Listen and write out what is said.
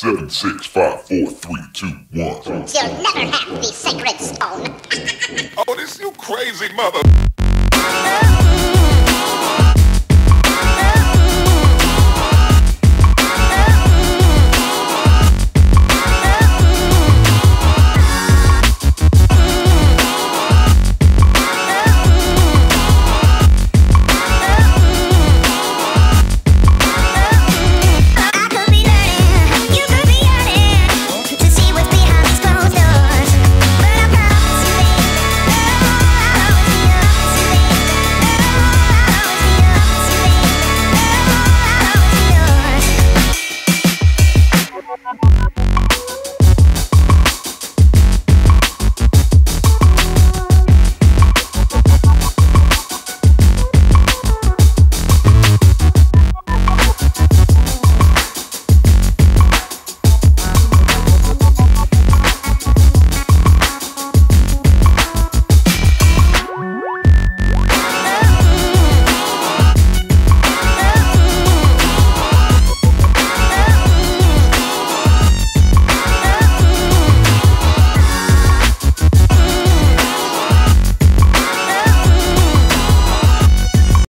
7, 6, 5, 4, 3, 2, 1. You'll never have the sacred stone. Oh, this you crazy mother.